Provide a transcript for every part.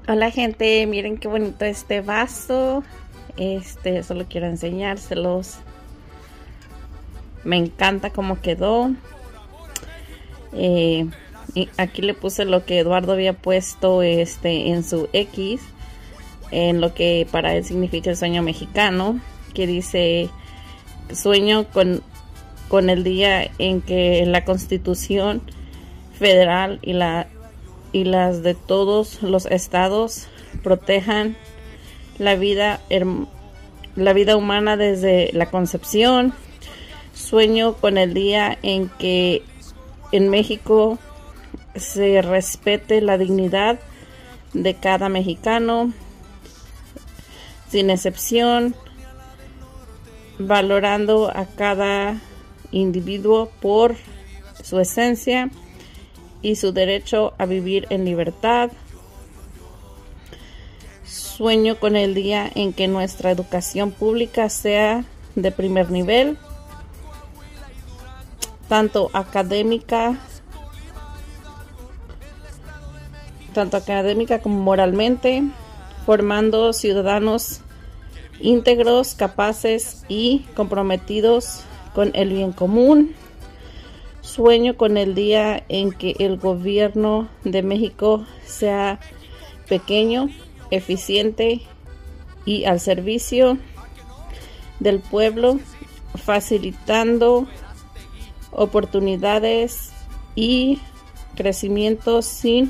Hola gente, miren qué bonito este vaso. Solo quiero enseñárselos. Me encanta cómo quedó. Y aquí le puse lo que Eduardo había puesto en su X, en lo que para él significa el sueño mexicano, que dice: sueño con el día en que la Constitución Federal y las de todos los estados protejan la vida humana desde la concepción. Sueño con el día en que en México se respete la dignidad de cada mexicano, sin excepción, valorando a cada individuo por su esencia y su derecho a vivir en libertad. Sueño con el día en que nuestra educación pública sea de primer nivel, tanto académica como moralmente, formando ciudadanos íntegros, capaces y comprometidos con el bien común. Sueño con el día en que el gobierno de México sea pequeño, eficiente y al servicio del pueblo, facilitando oportunidades y crecimiento sin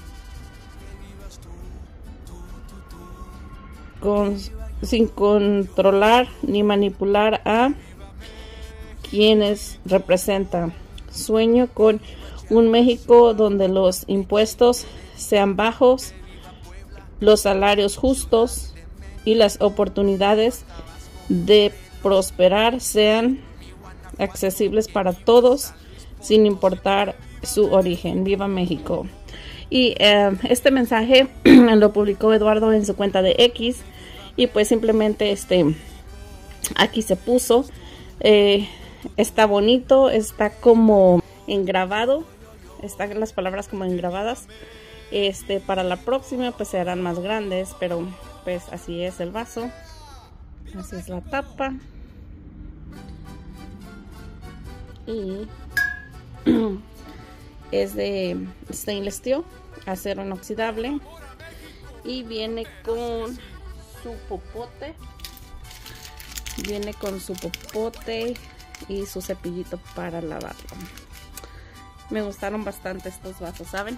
controlar ni manipular a quienes representan. Sueño con un México donde los impuestos sean bajos, los salarios justos y las oportunidades de prosperar sean accesibles para todos, sin importar su origen. ¡Viva México! Y este mensaje lo publicó Eduardo en su cuenta de X, y pues simplemente aquí se puso. Está bonito, está como engrabado, están las palabras como engrabadas. Para la próxima pues se harán más grandes, pero pues así es el vaso, así es la tapa. Y es de stainless steel, acero inoxidable, y viene con su popote, y su cepillito para lavarlo. Me gustaron bastante estos vasos, ¿saben?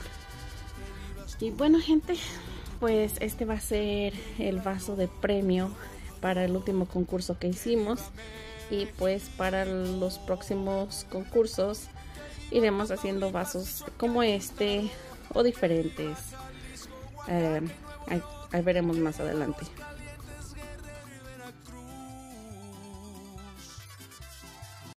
Y bueno gente, pues este va a ser el vaso de premio para el último concurso que hicimos, y pues para los próximos concursos iremos haciendo vasos como este o diferentes. Ahí veremos más adelante.